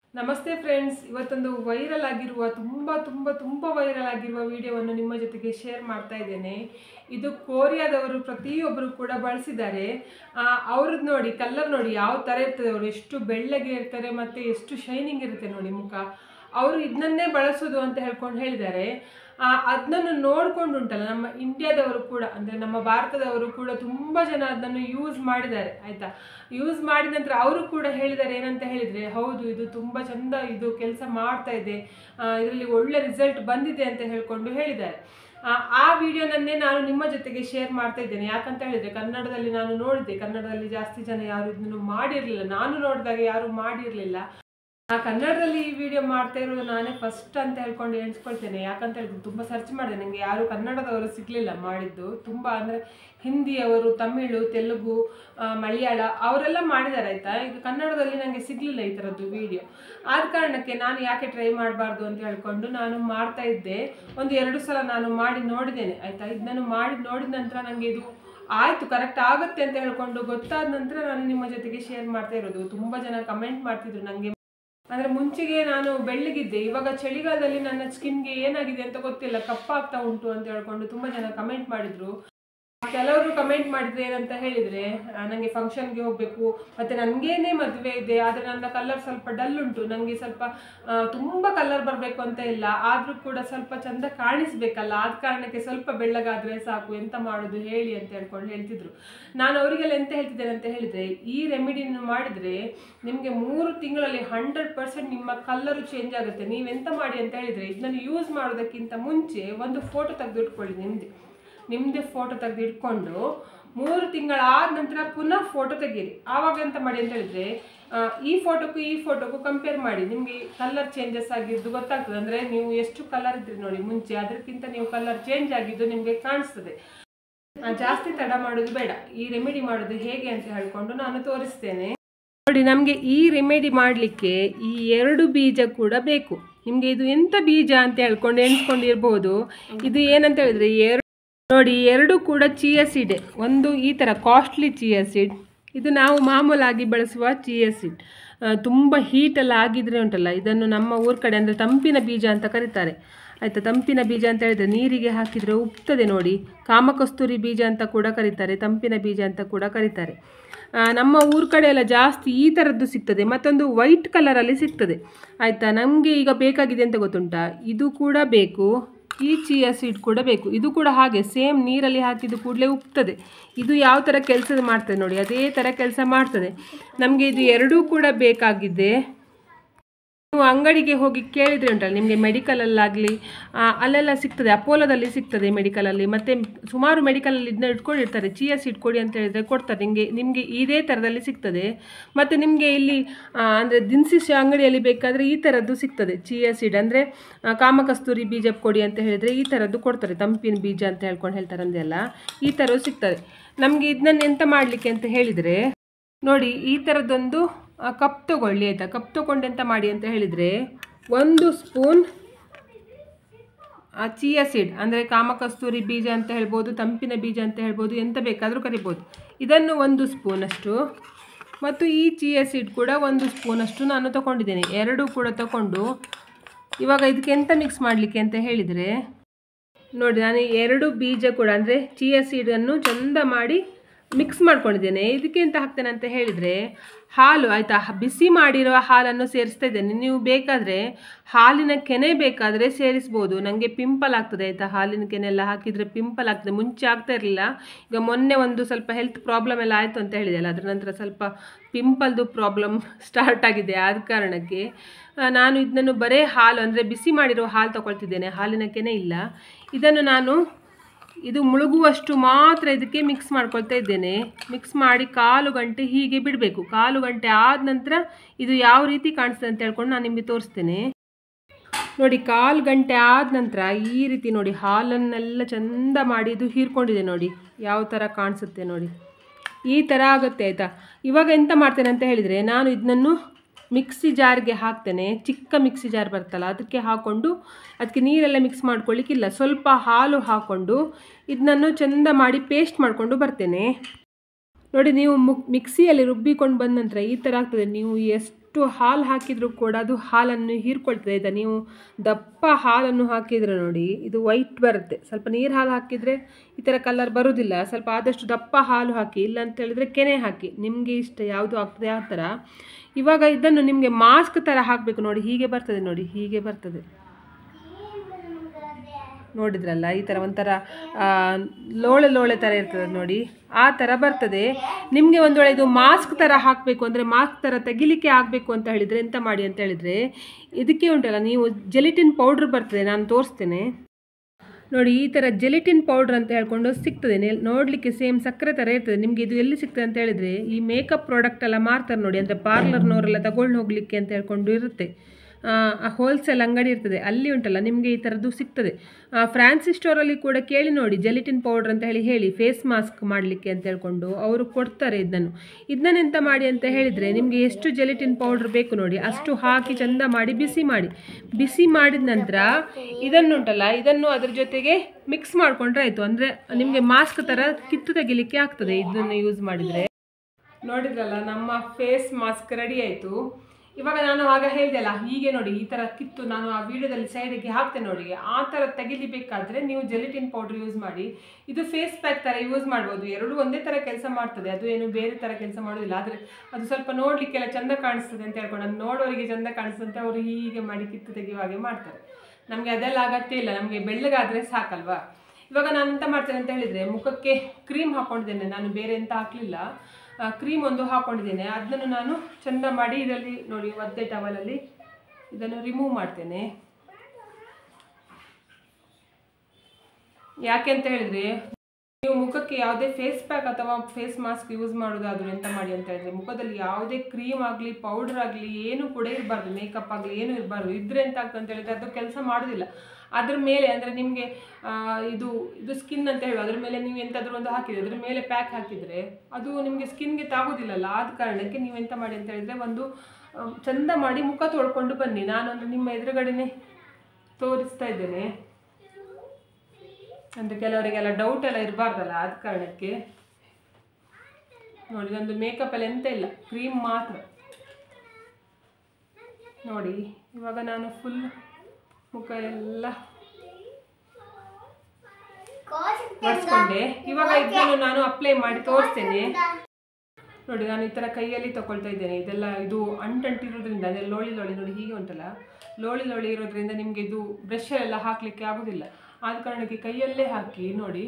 ನಮಸ್ತೆ ಫ್ರೆಂಡ್ಸ್, ಇವತ್ತೊಂದು ವೈರಲ್ ಆಗಿರುವ ತುಂಬ ವೈರಲ್ ಆಗಿರುವ ವಿಡಿಯೋವನ್ನು ನಿಮ್ಮ ಜೊತೆಗೆ ಶೇರ್ ಮಾಡ್ತಾ ಇದ್ದೇನೆ. ಇದು ಕೊರಿಯಾದವರು ಪ್ರತಿಯೊಬ್ಬರು ಕೂಡ ಬಳಸಿದ್ದಾರೆ. ಅವ್ರದ್ದು ನೋಡಿ, ಕಲರ್ ನೋಡಿ ಯಾವ ಥರ ಇರ್ತದೆ, ಅವರು ಎಷ್ಟು ಬೆಳ್ಳಗೆ ಇರ್ತಾರೆ ಮತ್ತು ಎಷ್ಟು ಶೈನಿಂಗ್ ಇರುತ್ತೆ ನೋಡಿ ಮುಖ. ಅವರು ಇದನ್ನೇ ಬಳಸೋದು ಅಂತ ಹೇಳಿದ್ದಾರೆ. ಅದನ್ನು ನೋಡ್ಕೊಂಡು ಉಂಟಲ್ಲ, ನಮ್ಮ ಇಂಡಿಯಾದವರು ಕೂಡ ಅಂದರೆ ನಮ್ಮ ಭಾರತದವರು ಕೂಡ ತುಂಬ ಜನ ಅದನ್ನು ಯೂಸ್ ಮಾಡಿದ್ದಾರೆ ಆಯಿತಾ. ಯೂಸ್ ಮಾಡಿದ ನಂತರ ಅವರು ಕೂಡ ಹೇಳಿದ್ದಾರೆ ಏನಂತ ಹೇಳಿದರೆ, ಹೌದು ಇದು ತುಂಬ ಚಂದ, ಇದು ಕೆಲಸ ಮಾಡ್ತಾ ಇದೆ, ಇದರಲ್ಲಿ ಒಳ್ಳೆ ರಿಸಲ್ಟ್ ಬಂದಿದೆ ಅಂತ ಹೇಳ್ಕೊಂಡು ಹೇಳಿದ್ದಾರೆ. ಆ ವಿಡಿಯೋನನ್ನೇ ನಾನು ನಿಮ್ಮ ಜೊತೆಗೆ ಶೇರ್ ಮಾಡ್ತಾ ಇದ್ದೇನೆ. ಯಾಕಂತ ಹೇಳಿದರೆ, ಕನ್ನಡದಲ್ಲಿ ನಾನು ನೋಡಿದೆ, ಕನ್ನಡದಲ್ಲಿ ಜಾಸ್ತಿ ಜನ ಯಾರು ಇದನ್ನು ಮಾಡಿರಲಿಲ್ಲ, ನಾನು ನೋಡಿದಾಗ ಯಾರು ಮಾಡಿರಲಿಲ್ಲ. ಕನ್ನಡದಲ್ಲಿ ಈ ವಿಡಿಯೋ ಮಾಡ್ತಾ ಇರೋದು ನಾನೇ ಫಸ್ಟ್ ಅಂತ ಹೇಳ್ಕೊಂಡು ಎಣಿಸ್ಕೊಳ್ತೇನೆ. ಯಾಕಂತ ಹೇಳಿದ್ರೆ ತುಂಬ ಸರ್ಚ್ ಮಾಡಿದೆ, ನನಗೆ ಯಾರು ಕನ್ನಡದವರು ಸಿಗಲಿಲ್ಲ ಮಾಡಿದ್ದು. ತುಂಬ ಅಂದರೆ ಹಿಂದಿಯವರು, ತಮಿಳು, ತೆಲುಗು, ಮಲಯಾಳ ಅವರೆಲ್ಲ ಮಾಡಿದ್ದಾರೆ ಆಯಿತಾ. ಈಗ ಕನ್ನಡದಲ್ಲಿ ನನಗೆ ಸಿಗಲಿಲ್ಲ ಈ ಥರದ್ದು ವಿಡಿಯೋ. ಆದ ಕಾರಣಕ್ಕೆ ನಾನು ಯಾಕೆ ಟ್ರೈ ಮಾಡಬಾರ್ದು ಅಂತ ಹೇಳ್ಕೊಂಡು ನಾನು ಮಾಡ್ತಾ ಇದ್ದೆ. 1-2 ಸಲ ನಾನು ಮಾಡಿ ನೋಡಿದ್ದೇನೆ ಆಯಿತಾ. ಇದನ್ನು ಮಾಡಿ ನೋಡಿದ ನಂತರ ನನಗೆ ಇದು ಆಯಿತು, ಕರೆಕ್ಟ್ ಆಗುತ್ತೆ ಅಂತ ಹೇಳ್ಕೊಂಡು ಗೊತ್ತಾದ ನಂತರ ನಾನು ನಿಮ್ಮ ಜೊತೆಗೆ ಶೇರ್ ಮಾಡ್ತಾ ಇರೋದು. ತುಂಬ ಜನ ಕಮೆಂಟ್ ಮಾಡ್ತಿದ್ರು ನನಗೆ. ಅಂದರೆ ಮುಂಚೆಗೆ ನಾನು ಬೆಳ್ಳಗಿದ್ದೆ, ಇವಾಗ ಚಳಿಗಾಲದಲ್ಲಿ ನನ್ನ ಸ್ಕಿನ್ಗೆ ಏನಾಗಿದೆ ಅಂತ ಗೊತ್ತಿಲ್ಲ, ಕಪ್ಪಾಗ್ತಾ ಉಂಟು ಅಂತ ಹೇಳ್ಕೊಂಡು ತುಂಬ ಜನ ಕಮೆಂಟ್ ಮಾಡಿದರು. ಕೆಲವರು ಕಮೆಂಟ್ ಮಾಡಿದ್ರೆ ಏನಂತ ಹೇಳಿದರೆ, ನನಗೆ ಫಂಕ್ಷನ್ಗೆ ಹೋಗಬೇಕು ಮತ್ತು ನನಗೇನೇ ಮದುವೆ ಇದೆ, ಆದರೆ ನನ್ನ ಕಲರ್ ಸ್ವಲ್ಪ ಡಲ್ ಉಂಟು, ನನಗೆ ಸ್ವಲ್ಪ ತುಂಬ ಕಲರ್ ಬರಬೇಕು ಅಂತ ಇಲ್ಲ, ಆದರೂ ಕೂಡ ಸ್ವಲ್ಪ ಚೆಂದ ಕಾಣಿಸ್ಬೇಕಲ್ಲ, ಆದ ಕಾರಣಕ್ಕೆ ಸ್ವಲ್ಪ ಬೆಳ್ಳಗಾದರೆ ಸಾಕು, ಎಂತ ಮಾಡೋದು ಹೇಳಿ ಅಂತ ಹೇಳ್ತಿದ್ರು. ನಾನು ಅವರಿಗೆಲ್ಲ ಎಂತ ಹೇಳ್ತಿದ್ದೇನೆ ಅಂತ ಹೇಳಿದರೆ, ಈ ರೆಮಿಡಿಯನ್ನು ಮಾಡಿದರೆ ನಿಮಗೆ 3 ತಿಂಗಳಲ್ಲಿ 100% ನಿಮ್ಮ ಕಲರು ಚೇಂಜ್ ಆಗುತ್ತೆ. ನೀವೆಂತ ಮಾಡಿ ಅಂತ ಹೇಳಿದರೆ, ಇದನ್ನು ಯೂಸ್ ಮಾಡೋದಕ್ಕಿಂತ ಮುಂಚೆ ಒಂದು ಫೋಟೋ ತೆಗೆದಿಟ್ಕೊಳ್ಳಿ, ನಿಮ್ಮದೇ ಫೋಟೋ ತೆಗೆದು ಇಟ್ಕೊಂಡು 3 ತಿಂಗಳಾದ ನಂತರ ಪುನಃ ಫೋಟೋ ತೆಗೀರಿ. ಆವಾಗ ಎಂತ ಮಾಡಿ ಅಂತ ಹೇಳಿದರೆ, ಈ ಫೋಟೋಕ್ಕೂ ಕಂಪೇರ್ ಮಾಡಿ, ನಿಮಗೆ ಕಲರ್ ಚೇಂಜಸ್ ಆಗಿದ್ದು ಗೊತ್ತಾಗ್ತದೆ. ಅಂದರೆ ನೀವು ಎಷ್ಟು ಕಲರ್ ಇದ್ರಿ ನೋಡಿ ಮುಂಚೆ, ಅದಕ್ಕಿಂತ ನೀವು ಕಲರ್ ಚೇಂಜ್ ಆಗಿದ್ದು ನಿಮಗೆ ಕಾಣಿಸ್ತದೆ. ಜಾಸ್ತಿ ತಡ ಮಾಡೋದು ಬೇಡ. ಈ ರೆಮಿಡಿ ಮಾಡೋದು ಹೇಗೆ ಅಂತ ಹೇಳ್ಕೊಂಡು ನಾನು ತೋರಿಸ್ತೇನೆ ನೋಡಿ. ನಮಗೆ ಈ ರೆಮಿಡಿ ಮಾಡಲಿಕ್ಕೆ ಈ 2 ಬೀಜ ಕೂಡ ಬೇಕು. ನಿಮಗೆ ಇದು ಎಂಥ ಬೀಜ ಅಂತ ಹೇಳ್ಕೊಂಡು ಎಣಿಸ್ಕೊಂಡಿರ್ಬೋದು. ಇದು ಏನಂತ ಹೇಳಿದರೆ, ನೋಡಿ 2 ಕೂಡ ಚಿಯಾ ಸೀಡೆ. ಒಂದು ಈ ಥರ ಕಾಸ್ಟ್ಲಿ ಚಿಯಾ ಸೀಡ್, ಇದು ನಾವು ಮಾಮೂಲಾಗಿ ಬಳಸುವ ಚಿಯಾ ಸೀಡ್. ತುಂಬ ಹೀಟೆಲ್ಲ ಆಗಿದ್ರೆ ಉಂಟಲ್ಲ, ಇದನ್ನು ನಮ್ಮ ಊರ ಕಡೆ ಅಂದರೆ ತಂಪಿನ ಬೀಜ ಅಂತ ಕರೀತಾರೆ ಆಯಿತಾ. ತಂಪಿನ ಬೀಜ ಅಂತ ಹೇಳಿದರೆ ನೀರಿಗೆ ಹಾಕಿದರೆ ಉಪ್ತದೆ ನೋಡಿ. ಕಾಮಕಸ್ತೂರಿ ಬೀಜ ಅಂತ ಕೂಡ ಕರೀತಾರೆ, ತಂಪಿನ ಬೀಜ ಅಂತ ಕೂಡ ಕರೀತಾರೆ. ನಮ್ಮ ಊರ ಕಡೆ ಎಲ್ಲ ಜಾಸ್ತಿ ಈ ಥರದ್ದು ಸಿಗ್ತದೆ. ಮತ್ತೊಂದು ವೈಟ್ ಕಲರಲ್ಲಿ ಸಿಗ್ತದೆ ಆಯಿತಾ. ನಮಗೆ ಈಗ ಬೇಕಾಗಿದೆ ಅಂತ ಗೊತ್ತುಂಟಾ, ಇದು ಕೂಡ ಬೇಕು, ಈ ಚಿಯಾ ಸೀಡ್ ಕೂಡ ಬೇಕು. ಇದು ಕೂಡ ಹಾಗೆ ಸೇಮ್ ನೀರಲ್ಲಿ ಹಾಕಿದ್ದು ಕೂಡಲೇ ಉಪ್ತದೆ. ಇದು ಯಾವ ಥರ ಕೆಲಸ ಮಾಡ್ತದೆ ನೋಡಿ, ಅದೇ ಥರ ಕೆಲಸ ಮಾಡ್ತದೆ. ನಮಗೆ ಇದು 2 ಕೂಡ ಬೇಕಾಗಿದೆ. ನೀವು ಅಂಗಡಿಗೆ ಹೋಗಿ ಕೇಳಿದರೆ ಉಂಟಲ್ಲ, ನಿಮಗೆ ಮೆಡಿಕಲಲ್ಲಾಗಲಿ ಅಲ್ಲೆಲ್ಲ ಸಿಗ್ತದೆ, ಅಪೋಲೋದಲ್ಲಿ ಸಿಗ್ತದೆ ಮೆಡಿಕಲಲ್ಲಿ, ಮತ್ತು ಸುಮಾರು ಮೆಡಿಕಲಲ್ಲಿ ಇದನ್ನ ಇಟ್ಕೊಂಡಿರ್ತಾರೆ. ಚಿಯಾ ಸೀಡ್ ಕೊಡಿ ಅಂತ ಹೇಳಿದರೆ ಕೊಡ್ತಾರೆ, ನಿಮಗೆ ಇದೇ ಥರದಲ್ಲಿ ಸಿಗ್ತದೆ. ಮತ್ತು ನಿಮಗೆ ಇಲ್ಲಿ ಅಂದರೆ ದಿನಸಿ ಅಂಗಡಿಯಲ್ಲಿ ಬೇಕಾದರೆ ಈ ಥರದ್ದು ಸಿಗ್ತದೆ ಚಿಯಾ ಸೀಡ್. ಅಂದರೆ ಕಾಮಕಸ್ತೂರಿ ಬೀಜ ಕೊಡಿ ಅಂತ ಹೇಳಿದರೆ ಈ ಥರದ್ದು ಕೊಡ್ತಾರೆ, ತಂಪಿನ ಬೀಜ ಅಂತ ಹೇಳ್ತಾರೆ ಅಂದೆಲ್ಲ ಈ ಥರದ್ದು ಸಿಗ್ತದೆ. ನಮಗೆ ಇದನ್ನ ಎಂತ ಮಾಡಲಿಕ್ಕೆ ಅಂತ ಹೇಳಿದರೆ ನೋಡಿ, ಈ ಥರದ್ದೊಂದು ಕಪ್ ತೊಗೊಳ್ಳಿ ಆಯಿತಾ. ಕಪ್ ತೊಗೊಂಡು ಎಂತ ಮಾಡಿ ಅಂತ ಹೇಳಿದರೆ, 1 ಸ್ಪೂನ್ ಚಿಯಾ ಸೀಡ್ ಅಂದರೆ ಕಾಮಕಸ್ತೂರಿ ಬೀಜ ಅಂತ ಹೇಳ್ಬೋದು, ತಂಪಿನ ಬೀಜ ಅಂತ ಹೇಳ್ಬೋದು, ಎಂತ ಬೇಕಾದರೂ ಕರಿಬೋದು. ಇದನ್ನು 1 ಸ್ಪೂನಷ್ಟು, ಮತ್ತು ಈ ಚಿಯಾ ಸೀಡ್ ಕೂಡ 1 ಸ್ಪೂನಷ್ಟು ನಾನು ತೊಗೊಂಡಿದ್ದೇನೆ. 2 ಕೂಡ ತೊಗೊಂಡು ಇವಾಗ ಇದಕ್ಕೆ ಎಂತ ಮಿಕ್ಸ್ ಮಾಡಲಿಕ್ಕೆ ಅಂತ ಹೇಳಿದರೆ ನೋಡಿ, ನಾನು 2 ಬೀಜ ಕೂಡ ಅಂದರೆ ಚಿಯಾ ಸೀಡನ್ನು ಚೆಂದ ಮಾಡಿ ಮಿಕ್ಸ್ ಮಾಡ್ಕೊಂಡಿದ್ದೇನೆ. ಇದಕ್ಕೆ ಎಂತ ಹಾಕ್ತೇನೆ ಅಂತ ಹೇಳಿದರೆ, ಹಾಲು ಆಯಿತಾ, ಬಿಸಿ ಮಾಡಿರುವ ಹಾಲನ್ನು ಸೇರಿಸ್ತಾ ಇದ್ದೇನೆ. ನೀವು ಬೇಕಾದರೆ ಹಾಲಿನ ಕೆನೆ ಬೇಕಾದರೆ ಸೇರಿಸ್ಬೋದು. ನನಗೆ ಪಿಂಪಲ್ ಆಗ್ತದೆ ಆಯಿತಾ, ಹಾಲಿನ ಕೆನೆ ಎಲ್ಲ ಹಾಕಿದರೆ ಪಿಂಪಲ್ ಆಗ್ತದೆ. ಮುಂಚೆ ಆಗ್ತಾ ಇರಲಿಲ್ಲ, ಈಗ ಮೊನ್ನೆ ಒಂದು ಸ್ವಲ್ಪ ಹೆಲ್ತ್ ಪ್ರಾಬ್ಲಮ್ ಎಲ್ಲ ಆಯಿತು ಅಂತ ಹೇಳಿದೆಯಲ್ಲ, ಅದರ ನಂತರ ಸ್ವಲ್ಪ ಪಿಂಪಲ್ದು ಪ್ರಾಬ್ಲಮ್ ಸ್ಟಾರ್ಟ್ ಆಗಿದೆ. ಆದ ಕಾರಣಕ್ಕೆ ನಾನು ಇದನ್ನು ಬರೀ ಹಾಲು ಅಂದರೆ ಬಿಸಿ ಮಾಡಿರುವ ಹಾಲು ತಗೊಳ್ತಿದ್ದೇನೆ, ಹಾಲಿನ ಕೆನೆ ಇಲ್ಲ. ಇದನ್ನು ನಾನು ಇದು ಮುಳುಗುವಷ್ಟು ಮಾತ್ರ ಇದಕ್ಕೆ ಮಿಕ್ಸ್ ಮಾಡ್ಕೊಳ್ತಾ ಇದ್ದೇನೆ. ಮಿಕ್ಸ್ ಮಾಡಿ 1/4 ಗಂಟೆ ಹೀಗೆ ಬಿಡಬೇಕು. 1/4 ಗಂಟೆ ಆದ ನಂತರ ಇದು ಯಾವ ರೀತಿ ಕಾಣಿಸ್ತದೆ ಅಂತ ಹೇಳ್ಕೊಂಡು ನಾನು ನಿಮಗೆ ತೋರಿಸ್ತೇನೆ ನೋಡಿ. 1/4 ಗಂಟೆ ಆದ ನಂತರ ಈ ರೀತಿ ನೋಡಿ, ಹಾಲನ್ನೆಲ್ಲ ಚೆಂದ ಮಾಡಿ ಇದು ಹೀರ್ಕೊಂಡಿದೆ ನೋಡಿ, ಯಾವ ಥರ ಕಾಣಿಸುತ್ತೆ ನೋಡಿ, ಈ ಥರ ಆಗುತ್ತೆ ಆಯಿತಾ. ಇವಾಗ ಎಂತ ಮಾಡ್ತೇನೆ ಅಂತ ಹೇಳಿದರೆ, ನಾನು ಇದನ್ನು ಮಿಕ್ಸಿ ಜಾರ್ಗೆ ಹಾಕ್ತೇನೆ. ಚಿಕ್ಕ ಮಿಕ್ಸಿ ಜಾರ್ ಬರ್ತಲ್ಲ, ಅದಕ್ಕೆ ಹಾಕ್ಕೊಂಡು ಅದಕ್ಕೆ ನೀರೆಲ್ಲ ಮಿಕ್ಸ್ ಮಾಡ್ಕೊಳ್ಳಿಕ್ಕಿಲ್ಲ, ಸ್ವಲ್ಪ ಹಾಲು ಹಾಕ್ಕೊಂಡು ಇದನ್ನು ಚೆಂದ ಮಾಡಿ ಪೇಸ್ಟ್ ಮಾಡಿಕೊಂಡು ಬರ್ತೇನೆ ನೋಡಿ. ನೀವು ಮಿಕ್ಸಿಯಲ್ಲಿ ರುಬ್ಬಿಕೊಂಡು ಬಂದ ನಂತರ ಈ ಥರ ಆಗ್ತದೆ. ನೀವು ಎಷ್ಟು ಎಷ್ಟು ಹಾಲು ಹಾಕಿದರೂ ಕೂಡ ಅದು ಹಾಲನ್ನು ಹೀರ್ಕೊಳ್ತದೆ ಆಯಿತಾ. ನೀವು ದಪ್ಪ ಹಾಲನ್ನು ಹಾಕಿದರೆ ನೋಡಿ ಇದು ವೈಟ್ ಬರುತ್ತೆ. ಸ್ವಲ್ಪ ನೀರು ಹಾಲು ಹಾಕಿದರೆ ಈ ಥರ ಕಲರ್ ಬರೋದಿಲ್ಲ. ಸ್ವಲ್ಪ ಆದಷ್ಟು ದಪ್ಪ ಹಾಲು ಹಾಕಿ, ಇಲ್ಲ ಅಂತ ಹೇಳಿದರೆ ಕೆನೆ ಹಾಕಿ, ನಿಮಗೆ ಇಷ್ಟ ಯಾವುದು ಆಗ್ತದೆ ಆ ಥರ. ಇವಾಗ ಇದನ್ನು ನಿಮಗೆ ಮಾಸ್ಕ್ ಥರ ಹಾಕಬೇಕು ನೋಡಿ, ಹೀಗೆ ಬರ್ತದೆ ನೋಡಿ, ಹೀಗೆ ಬರ್ತದೆ ನೋಡಿದ್ರಲ್ಲ. ಈ ಥರ ಒಂಥರ ಲೋಳೆ ಲೋಳೆ ಥರ ಇರ್ತದೆ ನೋಡಿ, ಆ ಥರ ಬರ್ತದೆ. ನಿಮಗೆ ಒಂದು ವೇಳೆ ಇದು ಮಾಸ್ಕ್ ಥರ ಹಾಕಬೇಕು ಅಂದರೆ, ಮಾಸ್ಕ್ ಥರ ತೆಗಿಲಿಕ್ಕೆ ಆಗಬೇಕು ಅಂತ ಹೇಳಿದರೆ ಎಂತ ಮಾಡಿ ಅಂತ ಹೇಳಿದರೆ, ಇದಕ್ಕೆ ಉಂಟಲ್ಲ ನೀವು ಜೆಲಿಟಿನ್ ಪೌಡ್ರ್ ಬರ್ತದೆ, ನಾನು ತೋರಿಸ್ತೇನೆ ನೋಡಿ. ಈ ಥರ ಜೆಲಿಟಿನ್ ಪೌಡ್ರ್ ಅಂತ ಹೇಳ್ಕೊಂಡು ಸಿಗ್ತದೆ, ನೋಡಲಿಕ್ಕೆ ಸೇಮ್ ಸಕ್ಕರೆ ಥರ ಇರ್ತದೆ. ನಿಮಗೆ ಇದು ಎಲ್ಲಿ ಸಿಗ್ತದೆ ಅಂತ ಹೇಳಿದರೆ, ಈ ಮೇಕಪ್ ಪ್ರಾಡಕ್ಟ್ ಎಲ್ಲ ಮಾರ್ತಾರೆ ನೋಡಿ, ಅಂದರೆ ಪಾರ್ಲರ್ನವರೆಲ್ಲ ತಗೊಂಡು ಹೋಗಲಿಕ್ಕೆ ಅಂತ ಹೇಳ್ಕೊಂಡು ಇರುತ್ತೆ. ಹೋಲ್ಸೇಲ್ ಅಂಗಡಿ ಇರ್ತದೆ, ಅಲ್ಲಿ ಉಂಟಲ್ಲ ನಿಮಗೆ ಈ ಥರದ್ದು ಸಿಗ್ತದೆ. ಫ್ಯಾನ್ಸಿ ಸ್ಟೋರಲ್ಲಿ ಕೂಡ ಕೇಳಿ ನೋಡಿ, ಜೆಲಿಟಿನ್ ಪೌಡ್ರ್ ಅಂತ ಹೇಳಿ ಫೇಸ್ ಮಾಸ್ಕ್ ಮಾಡಲಿಕ್ಕೆ ಅಂತ ಹೇಳ್ಕೊಂಡು ಅವರು ಕೊಡ್ತಾರೆ ಇದನ್ನು ಎಂತ ಮಾಡಿ ಅಂತ ಹೇಳಿದರೆ, ನಿಮಗೆ ಎಷ್ಟು ಜೆಲಿಟಿನ್ ಪೌಡ್ರ್ ಬೇಕು ನೋಡಿ ಅಷ್ಟು ಹಾಕಿ ಚೆಂದ ಮಾಡಿ ಬಿಸಿ ಮಾಡಿದ ನಂತರ ಇದನ್ನುಂಟಲ್ಲ, ಇದನ್ನು ಅದ್ರ ಜೊತೆಗೆ ಮಿಕ್ಸ್ ಮಾಡಿಕೊಂಡ್ರೆ ಆಯಿತು. ಅಂದರೆ ನಿಮಗೆ ಮಾಸ್ಕ್ ಥರ ಕಿತ್ತು ತೆಗಿಲಿಕ್ಕೆ ಆಗ್ತದೆ ಇದನ್ನು ಯೂಸ್ ಮಾಡಿದರೆ. ನೋಡಿದ್ರಲ್ಲ, ನಮ್ಮ ಫೇಸ್ ಮಾಸ್ಕ್ ರೆಡಿ ಆಯಿತು. ಇವಾಗ ನಾನು ಆಗ ಹೇಳಿದೆಲ್ಲ, ಹೀಗೆ ನೋಡಿ ಈ ಥರ ಕಿತ್ತು ನಾನು ಆ ವಿಡಿಯೋದಲ್ಲಿ ಸೈಡಿಗೆ ಹಾಕ್ತೇನೆ ನೋಡಿ, ಆ ಥರ ತೆಗಿಲಿಬೇಕಾದ್ರೆ ನೀವು ಜೆಲಿಟಿನ್ ಪೌಡ್ರ್ ಯೂಸ್ ಮಾಡಿ. ಇದು ಫೇಸ್ ಪ್ಯಾಕ್ ಥರ ಯೂಸ್ ಮಾಡ್ಬೋದು, ಎರಡೂ ಒಂದೇ ಥರ ಕೆಲಸ ಮಾಡ್ತದೆ, ಅದು ಏನು ಬೇರೆ ಥರ ಕೆಲಸ ಮಾಡೋದಿಲ್ಲ. ಆದರೆ ಅದು ಸ್ವಲ್ಪ ನೋಡಲಿಕ್ಕೆಲ್ಲ ಚೆಂದ ಕಾಣಿಸ್ತದೆ ಅಂತ ಹೇಳ್ಕೊಂಡು, ಅದು ನೋಡೋರಿಗೆ ಚೆಂದ ಕಾಣಿಸ್ತಂತೆ ಅವರು ಹೀಗೆ ಮಾಡಿ ಕಿತ್ತು ತೆಗೆಯುವ ಹಾಗೆ ಮಾಡ್ತಾರೆ. ನಮಗೆ ಅದೆಲ್ಲ ಅಗತ್ಯ ಇಲ್ಲ, ನಮಗೆ ಬೆಳ್ಳಗಾದರೆ ಸಾಕಲ್ವಾ. ಇವಾಗ ನಾನು ಎಂತ ಮಾಡ್ತೇನೆ ಅಂತ ಹೇಳಿದರೆ, ಮುಖಕ್ಕೆ ಕ್ರೀಮ್ ಹಾಕ್ಕೊಂಡಿದ್ದೇನೆ ನಾನು, ಬೇರೆ ಎಂತ ಹಾಕಲಿಲ್ಲ. ಕ್ರೀಮ್ ಒಂದು ಹಾಕ್ಕೊಂಡಿದ್ದೇನೆ, ಅದನ್ನು ನಾನು ಚೆಂದ ಮಾಡಿ ಇದರಲ್ಲಿ ನೋಡಿ ಒದ್ದೆ ಟವಲಲ್ಲಿ ಇದನ್ನು ರಿಮೂವ್ ಮಾಡ್ತೇನೆ. ಯಾಕೆ ಅಂತ ಹೇಳಿದರೆ, ನೀವು ಮುಖಕ್ಕೆ ಯಾವುದೇ ಫೇಸ್ ಪ್ಯಾಕ್ ಅಥವಾ ಫೇಸ್ ಮಾಸ್ಕ್ ಯೂಸ್ ಮಾಡೋದಾದರೂ ಎಂತ ಮಾಡಿ ಅಂತ ಹೇಳಿದರೆ, ಮುಖದಲ್ಲಿ ಯಾವುದೇ ಕ್ರೀಮ್ ಆಗಲಿ ಪೌಡರ್ ಆಗಲಿ ಏನು ಕೂಡ ಇರಬಾರ್ದು, ಮೇಕಪ್ ಆಗಲಿ ಏನು ಇರಬಾರ್ದು. ಇದ್ರೆ ಎಂತ ಆಗ್ತದೆ ಅಂತ ಹೇಳಿದರೆ ಅದು ಕೆಲಸ ಮಾಡೋದಿಲ್ಲ. ಅದ್ರ ಮೇಲೆ ಅಂದರೆ ನಿಮಗೆ ಇದು ಸ್ಕಿನ್ ಅಂತ ಹೇಳುವ, ಅದ್ರ ಮೇಲೆ ನೀವು ಎಂತಾದರೂ ಒಂದು ಹಾಕಿದರೆ, ಅದ್ರ ಮೇಲೆ ಪ್ಯಾಕ್ ಹಾಕಿದರೆ ಅದು ನಿಮಗೆ ಸ್ಕಿನ್ಗೆ ತಾಗೋದಿಲ್ಲಲ್ಲ. ಆದ ಕಾರಣಕ್ಕೆ ನೀವು ಎಂತ ಮಾಡಿ ಅಂತ ಹೇಳಿದರೆ, ಒಂದು ಚೆಂದ ಮಾಡಿ ಮುಖ ತೊಳ್ಕೊಂಡು ಬನ್ನಿ. ನಾನೊಂದು ನಿಮ್ಮ ಎದುರುಗಡೆನೆ ತೋರಿಸ್ತಾ ಇದ್ದೇನೆ, ಅಂದರೆ ಕೆಲವರಿಗೆಲ್ಲ ಡೌಟ್ ಎಲ್ಲ ಇರಬಾರ್ದಲ್ಲ, ಆದ ಕಾರಣಕ್ಕೆ ನೋಡಿ. ಒಂದು ಮೇಕಪ್ ಎಲ್ಲ ಎಂತ ಇಲ್ಲ, ಕ್ರೀಮ್ ಮಾತ್ರ ನೋಡಿ. ಇವಾಗ ನಾನು ಫುಲ್ ಮುಖ ಎಲ್ಲ ಒರೆಸ್ಕೊಂಡೆ. ಇವಾಗ ಇದನ್ನು ನಾನು ಅಪ್ಲೈ ಮಾಡಿ ತೋರಿಸ್ತೇನೆ ನೋಡಿ. ನಾನು ಈ ಥರ ಕೈಯಲ್ಲಿ ತಗೊಳ್ತಾ ಇದ್ದೇನೆ. ಇದೆಲ್ಲ ಇದು ಅಂಟಿರೋದ್ರಿಂದ, ಅದೆಲ್ಲ ಲೋಳಿ ನೋಡಿ ಹೀಗೆ ಉಂಟಲ್ಲ, ಲೋಳಿ ಇರೋದ್ರಿಂದ ನಿಮಗೆ ಇದು ಬ್ರಷ್ ಎಲ್ಲ ಹಾಕಲಿಕ್ಕೆ ಆಗೋದಿಲ್ಲ. ಆದ ಕಾರಣಕ್ಕೆ ಕೈಯಲ್ಲೇ ಹಾಕಿ ನೋಡಿ.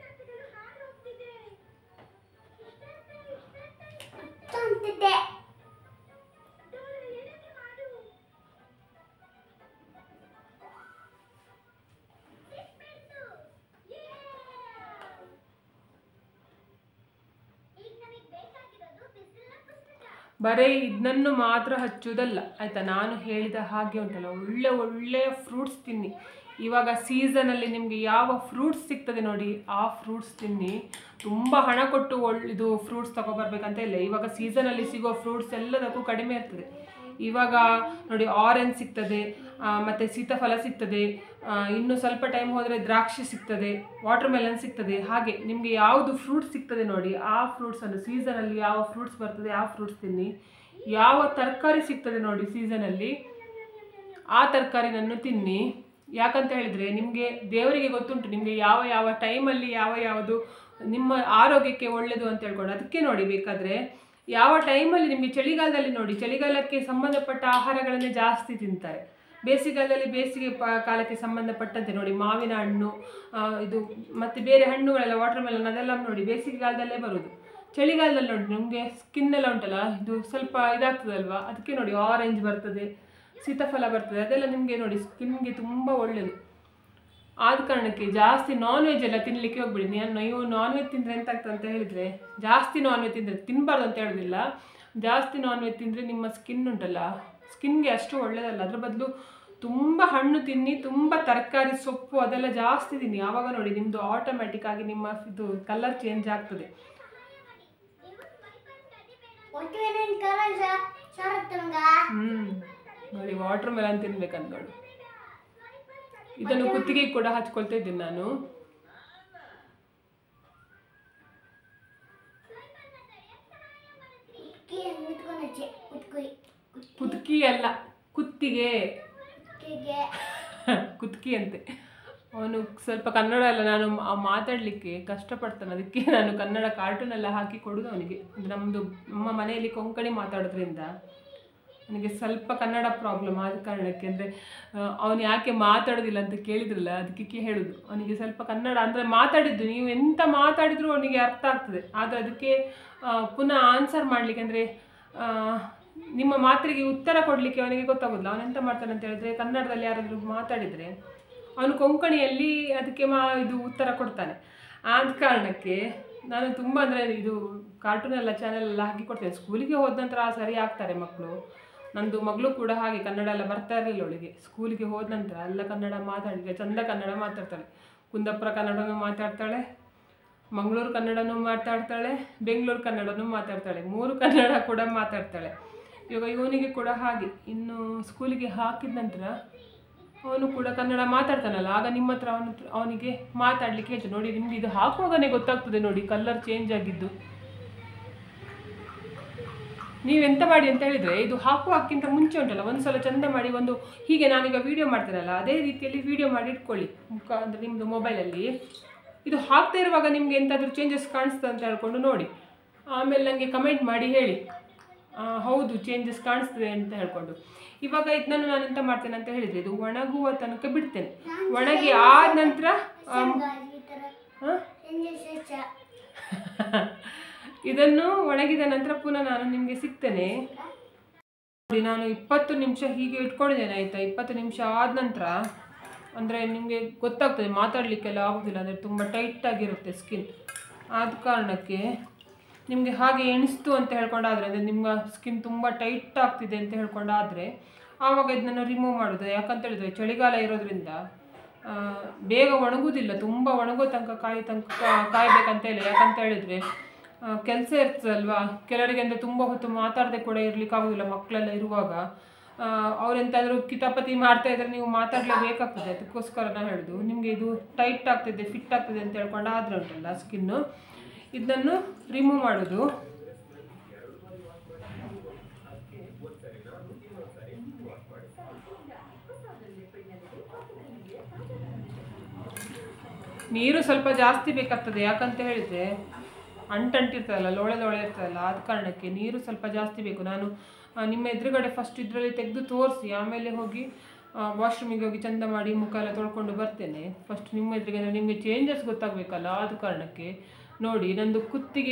ಬರೀ ಇದನ್ನು ಮಾತ್ರ ಹಚ್ಚುವುದಲ್ಲ ಆಯಿತಾ. ನಾನು ಹೇಳಿದ ಹಾಗೆ ಉಂಟಲ್ಲ, ಒಳ್ಳೆಯ ಫ್ರೂಟ್ಸ್ ತಿನ್ನಿ. ಇವಾಗ ಸೀಸನಲ್ಲಿ ನಿಮಗೆ ಯಾವ ಫ್ರೂಟ್ಸ್ ಸಿಗ್ತದೆ ನೋಡಿ, ಆ ಫ್ರೂಟ್ಸ್ ತಿನ್ನಿ. ತುಂಬ ಹಣ ಕೊಟ್ಟು ಇದು ಫ್ರೂಟ್ಸ್ ತಗೊಬರ್ಬೇಕಂತ ಇಲ್ಲ. ಇವಾಗ ಸೀಸನಲ್ಲಿ ಸಿಗೋ ಫ್ರೂಟ್ಸ್ ಎಲ್ಲದಕ್ಕೂ ಕಡಿಮೆ ಇರ್ತದೆ. ಇವಾಗ ನೋಡಿ ಆರೆಂಜ್ ಸಿಗ್ತದೆ, ಮತ್ತು ಸೀತಾಫಲ ಸಿಗ್ತದೆ, ಇನ್ನು ಸ್ವಲ್ಪ ಟೈಮ್ ಹೋದರೆ ದ್ರಾಕ್ಷಿ ಸಿಗ್ತದೆ, ವಾಟರ್ ಮೆಲನ್ ಸಿಗ್ತದೆ. ಹಾಗೆ ನಿಮಗೆ ಯಾವುದು ಫ್ರೂಟ್ಸ್ ಸಿಗ್ತದೆ ನೋಡಿ, ಆ ಫ್ರೂಟ್ಸನ್ನು ಸೀಸನಲ್ಲಿ ಯಾವ ಫ್ರೂಟ್ಸ್ ಬರ್ತದೆ ಆ ಫ್ರೂಟ್ಸ್ ತಿನ್ನಿ. ಯಾವ ತರಕಾರಿ ಸಿಗ್ತದೆ ನೋಡಿ ಸೀಸನಲ್ಲಿ, ಆ ತರಕಾರಿನನ್ನು ತಿನ್ನಿ. ಯಾಕಂತ ಹೇಳಿದರೆ ನಿಮಗೆ ದೇವರಿಗೆ ಗೊತ್ತುಂಟು ನಿಮಗೆ ಯಾವ ಟೈಮಲ್ಲಿ ಯಾವುದು ನಿಮ್ಮ ಆರೋಗ್ಯಕ್ಕೆ ಒಳ್ಳೆಯದು ಅಂತ ಹೇಳ್ಕೊಂಡು. ಅದಕ್ಕೆ ನೋಡಿ, ಬೇಕಾದರೆ ಯಾವ ಟೈಮಲ್ಲಿ ನಿಮಗೆ ಚಳಿಗಾಲದಲ್ಲಿ ನೋಡಿ, ಚಳಿಗಾಲಕ್ಕೆ ಸಂಬಂಧಪಟ್ಟ ಆಹಾರಗಳನ್ನೇ ಜಾಸ್ತಿ ತಿಂತಾರೆ. ಬೇಸಿಗೆಗಾಲದಲ್ಲಿ ಬೇಸಿಗೆ ಕಾಲಕ್ಕೆ ಸಂಬಂಧಪಟ್ಟಂತೆ ನೋಡಿ, ಮಾವಿನ ಹಣ್ಣು, ಇದು ಮತ್ತು ಬೇರೆ ಹಣ್ಣುಗಳೆಲ್ಲ ವಾಟರ್ ಮೆಲನ್ ಅದೆಲ್ಲ ನೋಡಿ ಬೇಸಿಗೆಗಾಲದಲ್ಲೇ ಬರೋದು. ಚಳಿಗಾಲದಲ್ಲಿ ನೋಡಿ ನಿಮಗೆ ಸ್ಕಿನ್ ಎಲ್ಲ ಉಂಟಲ್ಲ, ಇದು ಸ್ವಲ್ಪ ಇದಾಗ್ತದಲ್ವಾ, ಅದಕ್ಕೆ ನೋಡಿ ಆರೆಂಜ್ ಬರ್ತದೆ, ಸೀತಾಫಲ ಬರ್ತದೆ, ಅದೆಲ್ಲ ನಿಮಗೆ ನೋಡಿ ಸ್ಕಿನ್ಗೆ ತುಂಬ ಒಳ್ಳೆಯದು. ಆದ ಕಾರಣಕ್ಕೆ ಜಾಸ್ತಿ ನಾನ್ ವೆಜ್ ಎಲ್ಲ ತಿನ್ನಲಿಕ್ಕೆ ಹೋಗ್ಬಿಡಿ. ನೀವು ನಾನ್ ವೆಜ್ ತಿಂದರೆ ಎಂತ ಆಗ್ತದೆ ಅಂತ ಹೇಳಿದರೆ, ಜಾಸ್ತಿ ನಾನ್ ವೆಜ್ ತಿಂದರೆ, ತಿನ್ನಬಾರ್ದು ಅಂತ ಹೇಳೋದಿಲ್ಲ, ಜಾಸ್ತಿ ನಾನ್ ವೆಜ್ ತಿಂದರೆ ನಿಮ್ಮ ಸ್ಕಿನ್ ಉಂಟಲ್ಲ, ಸ್ಕಿನ್ಗೆ ಅಷ್ಟು ಒಳ್ಳೆಯದಲ್ಲ. ಅದ್ರ ಬದಲು ತುಂಬ ಹಣ್ಣು ತಿನ್ನಿ, ತುಂಬ ತರಕಾರಿ ಸೊಪ್ಪು ಅದೆಲ್ಲ ಜಾಸ್ತಿ ತಿನ್ನಿ. ಆವಾಗ ನೋಡಿ ನಿಮ್ಮದು ಆಟೋಮ್ಯಾಟಿಕ್ ಆಗಿ ನಿಮ್ಮ ಇದು ಕಲರ್ ಚೇಂಜ್ ಆಗ್ತದೆ. ನೋಡಿ ವಾಟರ್ ಮೆಲನ್ ತಿನ್ಬೇಕಂತ ನೋಡಿ. ಇದನ್ನು ಕುತ್ತಿಗೆ ಕೂಡ ಹಚ್ಕೊಳ್ತಾ ಇದ್ದೀನಿ ನಾನು. ಕುತ್ಕಿ ಅಲ್ಲ, ಕುತ್ತಿಗೆ. ಕುತ್ಕಿ ಅಂತೆ. ಅವನು ಸ್ವಲ್ಪ ಕನ್ನಡ ಎಲ್ಲ ನಾನು ಮಾತಾಡಲಿಕ್ಕೆ ಕಷ್ಟಪಡ್ತಾನೆ, ಅದಕ್ಕೆ ನಾನು ಕನ್ನಡ ಕಾರ್ಟೂನ್ ಎಲ್ಲ ಹಾಕಿ ಕೊಡೋದು ಅವನಿಗೆ. ನಮ್ಮ ಮನೆಯಲ್ಲಿ ಕೊಂಕಣಿ ಮಾತಾಡೋದ್ರಿಂದ ನನಗೆ ಸ್ವಲ್ಪ ಕನ್ನಡ ಪ್ರಾಬ್ಲಮ್ ಆದ ಕಾರಣಕ್ಕೆ, ಅಂದರೆ ಅವನು ಯಾಕೆ ಮಾತಾಡೋದಿಲ್ಲ ಅಂತ ಕೇಳಿದ್ರಲ್ಲ, ಅದಕ್ಕೆ ಹೇಳೋದು. ಅವನಿಗೆ ಸ್ವಲ್ಪ ಕನ್ನಡ ಅಂದರೆ ಮಾತಾಡಿದ್ದು ನೀವು ಎಂತ ಮಾತಾಡಿದರೂ ಅವನಿಗೆ ಅರ್ಥ ಆಗ್ತದೆ, ಆದರೆ ಅದಕ್ಕೆ ಪುನಃ ಆನ್ಸರ್ ಮಾಡಲಿಕ್ಕೆ, ಅಂದರೆ ನಿಮ್ಮ ಮಾತಿಗೆ ಉತ್ತರ ಕೊಡಲಿಕ್ಕೆ ಅವನಿಗೆ ಗೊತ್ತಾಗೋದಿಲ್ಲ. ಅವನೆಂತ ಮಾಡ್ತಾನೆ ಅಂತ ಹೇಳಿದ್ರೆ, ಕನ್ನಡದಲ್ಲಿ ಯಾರಾದರೂ ಮಾತಾಡಿದರೆ ಅವನು ಕೊಂಕಣಿಯಲ್ಲಿ ಅದಕ್ಕೆ ಇದು ಉತ್ತರ ಕೊಡ್ತಾನೆ. ಆದ ಕಾರಣಕ್ಕೆ ನಾನು ತುಂಬ ಅಂದರೆ ಇದು ಕಾರ್ಟೂನೆಲ್ಲ ಚಾನೆಲ್ ಎಲ್ಲ ಹಾಕಿ ಕೊಡ್ತೇನೆ. ಸ್ಕೂಲಿಗೆ ಹೋದ ನಂತರ ಸರಿ ಆಗ್ತಾರೆ ಮಕ್ಕಳು. ನಂದು ಮಗಳು ಕೂಡ ಹಾಗೆ, ಕನ್ನಡ ಎಲ್ಲ ಬರ್ತಾ ಇರಲಿಲ್ಲ ಅವಳಿಗೆ. ಸ್ಕೂಲಿಗೆ ಹೋದ ನಂತರ ಎಲ್ಲ ಕನ್ನಡ ಮಾತಾಡಿದ್ರೆ ಚಂದ ಕನ್ನಡ ಮಾತಾಡ್ತಾಳೆ. ಕುಂದಾಪುರ ಕನ್ನಡನೂ ಮಾತಾಡ್ತಾಳೆ, ಮಂಗಳೂರು ಕನ್ನಡನೂ ಮಾತಾಡ್ತಾಳೆ, ಬೆಂಗಳೂರು ಕನ್ನಡನೂ ಮಾತಾಡ್ತಾಳೆ, 3 ಕನ್ನಡ ಕೂಡ ಮಾತಾಡ್ತಾಳೆ. ಇವಾಗ ಇವನಿಗೆ ಕೂಡ ಹಾಗೆ, ಇನ್ನು ಸ್ಕೂಲಿಗೆ ಹಾಕಿದ ನಂತರ ಅವನು ಕೂಡ ಕನ್ನಡ ಮಾತಾಡ್ತಾನಲ್ಲ, ಆಗ ನಿಮ್ಮ ಹತ್ರ ಅವನಿಗೆ ಮಾತಾಡಲಿಕ್ಕೆ ಹೇಳ್ತೇನೆ. ನೋಡಿ, ನಿಮ್ಗೆ ಇದು ಹಾಕುವಾಗನೇ ಗೊತ್ತಾಗ್ತದೆ ನೋಡಿ ಕಲರ್ ಚೇಂಜ್ ಆಗಿದ್ದು. ನೀವೆಂತ ಮಾಡಿ ಅಂತ ಹೇಳಿದರೆ, ಇದು ಹಾಕುವಾಗಕ್ಕಿಂತ ಮುಂಚೆ ಉಂಟಲ್ಲ, ಒಂದು ಸಲ ಚಂದ ಮಾಡಿ ಹೀಗೆ ನಾನೀಗ ವೀಡಿಯೋ ಮಾಡ್ತೇನಲ್ಲ ಅದೇ ರೀತಿಯಲ್ಲಿ ವೀಡಿಯೋ ಮಾಡಿ ಇಟ್ಕೊಳ್ಳಿ ಮುಖ, ಅಂದರೆ ನಿಮ್ಮದು ಮೊಬೈಲಲ್ಲಿ. ಇದು ಹಾಕ್ತಾ ಇರುವಾಗ ನಿಮಗೆ ಎಂತಾದರೂ ಚೇಂಜಸ್ ಕಾಣಿಸ್ತದೆ ಅಂತ ಹೇಳ್ಕೊಂಡು ನೋಡಿ, ಆಮೇಲೆ ನನಗೆ ಕಮೆಂಟ್ ಮಾಡಿ ಹೇಳಿ ಹೌದು ಚೇಂಜಸ್ ಕಾಣಿಸ್ತದೆ ಅಂತ ಹೇಳ್ಕೊಂಡು. ಇವಾಗ ಇದನ್ನು ನಾನು ಎಂತ ಮಾಡ್ತೇನೆ ಅಂತ ಹೇಳಿದರೆ, ಇದು ಒಣಗುವ ತನಕ ಬಿಡ್ತೇನೆ. ಒಣಗಿ ಆದ ನಂತರ ಇದನ್ನು ಒಣಗಿದ ನಂತರ ಪುನಃ ನಾನು ನಿಮಗೆ ಸಿಗ್ತೇನೆ. ನೋಡಿ, ನಾನು 20 ನಿಮಿಷ ಹೀಗೆ ಇಟ್ಕೊಂಡಿದ್ದೇನೆ ಆಯಿತಾ. 20 ನಿಮಿಷ ಆದ ನಂತರ ಅಂದರೆ ನಿಮಗೆ ಗೊತ್ತಾಗ್ತದೆ, ಮಾತಾಡಲಿಕ್ಕೆಲ್ಲ ಆಗೋದಿಲ್ಲ, ಅಂದರೆ ತುಂಬ ಟೈಟಾಗಿರುತ್ತೆ ಸ್ಕಿನ್. ಆದ ಕಾರಣಕ್ಕೆ ನಿಮಗೆ ಹಾಗೆ ಎಣಿಸ್ತು ಅಂತ ಹೇಳ್ಕೊಂಡಾದರೆ, ಅಂದರೆ ನಿಮ್ಮ ಸ್ಕಿನ್ ತುಂಬ ಟೈಟ್ ಆಗ್ತಿದೆ ಅಂತ ಹೇಳ್ಕೊಂಡಾದರೆ ಆವಾಗ ಇದನ್ನು ರಿಮೂವ್ ಮಾಡೋದು. ಯಾಕಂತ ಹೇಳಿದರೆ ಚಳಿಗಾಲ ಇರೋದ್ರಿಂದ ಬೇಗ ಒಣಗೋದಿಲ್ಲ, ತುಂಬ ಒಣಗೋ ತನಕ ಕಾಯಬೇಕಂತ ಇಲ್ಲ. ಯಾಕಂತ ಹೇಳಿದರೆ ಕೆಲಸ ಇರ್ತದಲ್ವಾ ಕೆಲವರಿಗೆ, ಅಂದರೆ ತುಂಬ ಹೊತ್ತು ಮಾತಾಡದೆ ಕೂಡ ಇರಲಿಕ್ಕಾಗೋದಿಲ್ಲ ಮಕ್ಕಳೆಲ್ಲ ಇರುವಾಗ. ಅವರೆಂತಾದರೂ ಕಿತಾಪತಿ ಮಾಡ್ತಾ ಇದ್ದರೆ ನೀವು ಮಾತಾಡಲೇಬೇಕಾಗ್ತದೆ. ಅದಕ್ಕೋಸ್ಕರ ನಾನು ಹೇಳೋದು, ನಿಮಗೆ ಇದು ಟೈಟ್ ಆಗ್ತಿದೆ ಫಿಟ್ ಆಗ್ತಿದೆ ಅಂತ ಹೇಳ್ಕೊಂಡು ಆದರೆ ಉಂಟಲ್ಲ ಸ್ಕಿನ್ನು, ಇದನ್ನು ರಿಮೂವ್ ಮಾಡೋದು. ನೀರು ಸ್ವಲ್ಪ ಜಾಸ್ತಿ ಬೇಕಾಗ್ತದೆ, ಯಾಕಂತ ಹೇಳಿದರೆ ಅಂಟಿರ್ತದಲ್ಲ, ಲೋಳೆ ಇರ್ತದಲ್ಲ, ಆದ ಕಾರಣಕ್ಕೆ ನೀರು ಸ್ವಲ್ಪ ಜಾಸ್ತಿ ಬೇಕು. ನಾನು ನಿಮ್ಮ ಎದುರುಗಡೆ ಫಸ್ಟ್ ಇದರಲ್ಲಿ ತೆಗೆದು ತೋರಿಸಿ ಆಮೇಲೆ ಹೋಗಿ ವಾಶ್ರೂಮಿಗೆ ಹೋಗಿ ಚಂದ ಮಾಡಿ ಮುಖ ಎಲ್ಲ ತೊಳ್ಕೊಂಡು ಬರ್ತೇನೆ. ಫಸ್ಟ್ ನಿಮ್ಮ ಎದುರಿಗೆ, ನಿಮಗೆ ಚೇಂಜಸ್ ಗೊತ್ತಾಗಬೇಕಲ್ಲ, ಆದ ಕಾರಣಕ್ಕೆ. ನೋಡಿ, ನಂದು ಕುತ್ತಿಗೆ